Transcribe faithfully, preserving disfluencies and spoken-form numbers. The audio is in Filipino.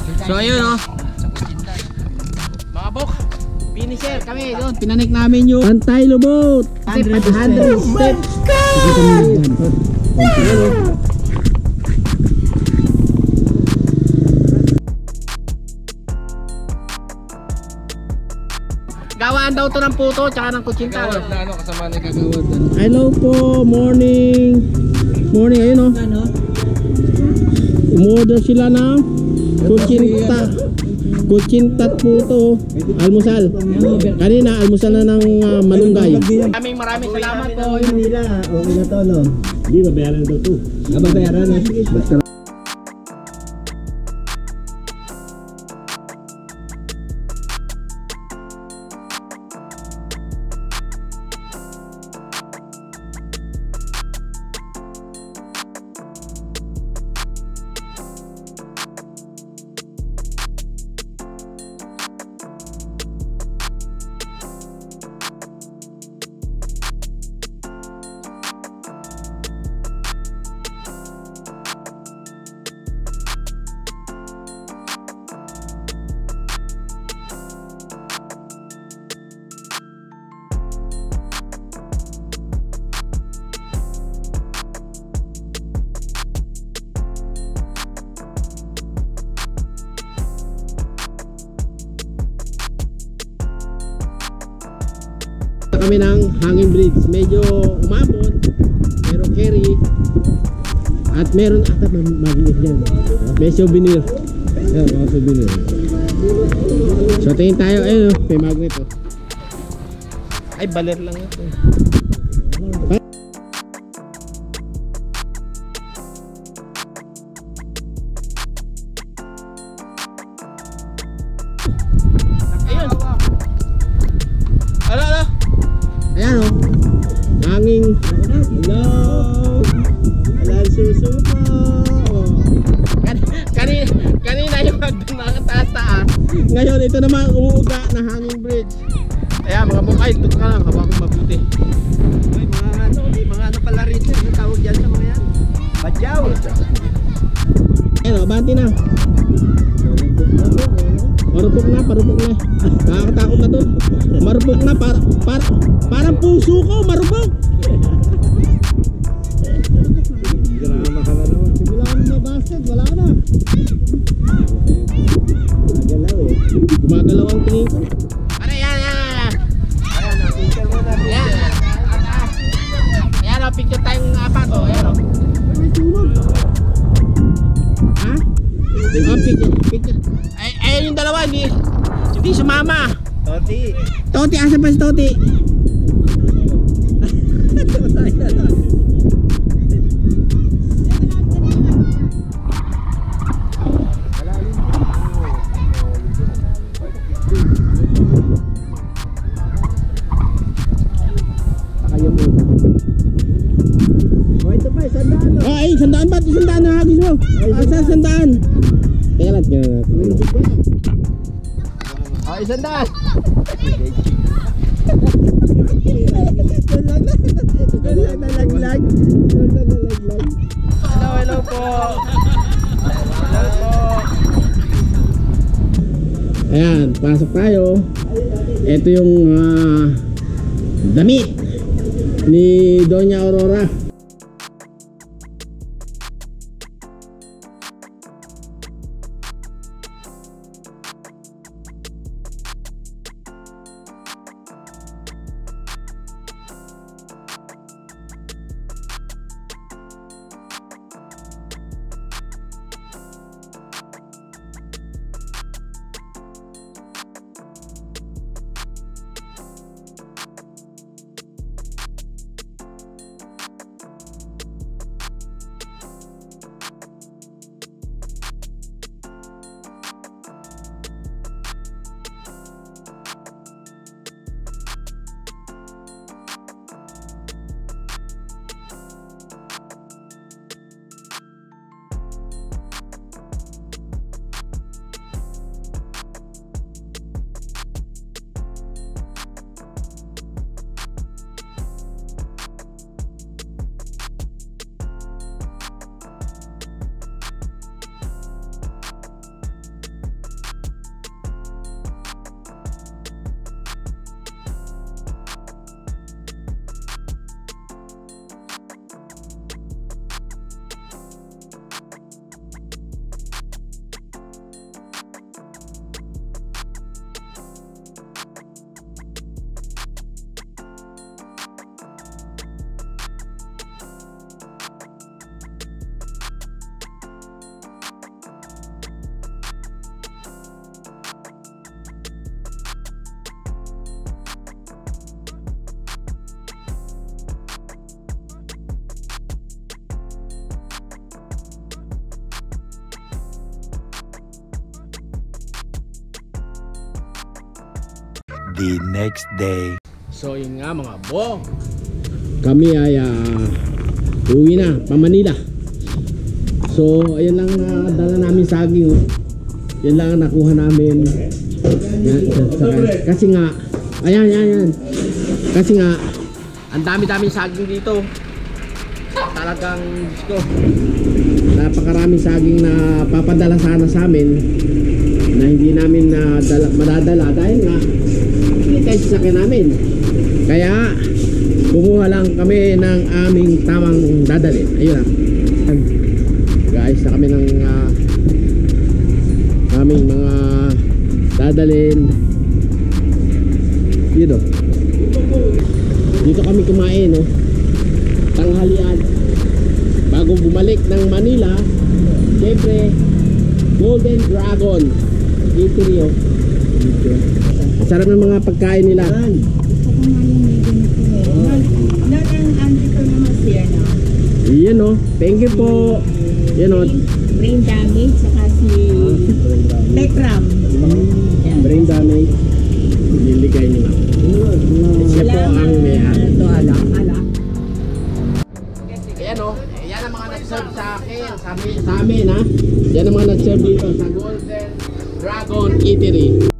So ayun oh. Mga bok, finisher kami doon. Pinanik namin yung Pantay Lubot. Kasi five hundred steps. Gawaan daw to ng puto tsaka ng kutsinta. Gawad na ano kasama ni kagawad. Hello po, morning. Morning, ayun oh. Umorder sila ng kutsinta. Kutsinta at puto. Almusal. Kanina almusal na ng uh, malunggay. Maraming maraming salamat po. Nila, okay na to, no? Hindi, babayaran daw to. Ah, babayaran na. Sige. Kami ng hanging bridge, medyo umabot pero carry at meron ata magnet dyan, may souvenir. Ayan, mga souvenir. So tingin tayo, ayun oh, may magnet oh. Ay baler lang ito. Ayun. Ala ala. Ayan o, hanging. Hello, alam susuko. Kan kanina, kanina yung mga taas-taas. Ngayon ito naman umuuga na hanging bridge. Ayan mga bukay, ito ka lang, haba kong mabuti. Uy, mga ano, mga ano pala rito, ano tawag dyan sa mga yan? Badyaw. Ayan o, banti na. Marupok na, parupok na. Nakakatakot na doon. Marupok na, para, para, parang puso ko, marupok. Drama ka na naman. Wala ka na basket, wala na. Gumagalaw eh. Gumagalaw ang tingin ko. Ano yan, yan, yan. Ayan, na-picture mo na. Ayan, ayan o, picture tayong apat o. Ayan o. May sunog. Ha? Oh, picture, picture. Ay, ayun yung dalawa, hindi, hindi sumama. Toti. Toti, asa pa si Toti? Oh, ito pa, sandaan. Oh, ay, sandaan ba? Sandaan na hagis mo. Asa sandaan? Teka lang, tingnan natin. Oh, isang daan. Nalaglag. Nalaglag. Hello, hello po. Hello po. Ayan, pasok tayo. Ito yung uh, damit ni Doña Aurora. the next day. So yun nga mga bo, kami ay uh, uwi na pa Manila. So ayan lang uh, dala namin saging, oh. Yan lang ang nakuha namin. Yan, saka, kasi nga ayan ayan ayan kasi nga ang dami-daming saging dito. Talagang gusto, napakaraming saging na papadala sana sa amin na hindi namin na dala, madadala dahil nga hindi tayo sasakyan namin. Kaya kumuha lang kami ng aming tamang dadalhin. Ayun lang guys, na kami ng uh, aming mga dadalhin. Dito dito kami kumain, no? Tanghalian bago bumalik ng Manila. Siyempre Golden Dragon Eatery, oh. Ang sarap ng mga pagkain nila. Yan, oh. Thank you po. Yan, oh. Brain damage saka si Tekram. Brain damage. Niligay nila. Siya po ang may-ari. Ito, ala, ala. Ayan, oh. Yan ang mga nag-serve sa akin. Sa amin, sa amin, ha. Yan ang mga nag-serve dito sa Golden Dragon Eatery.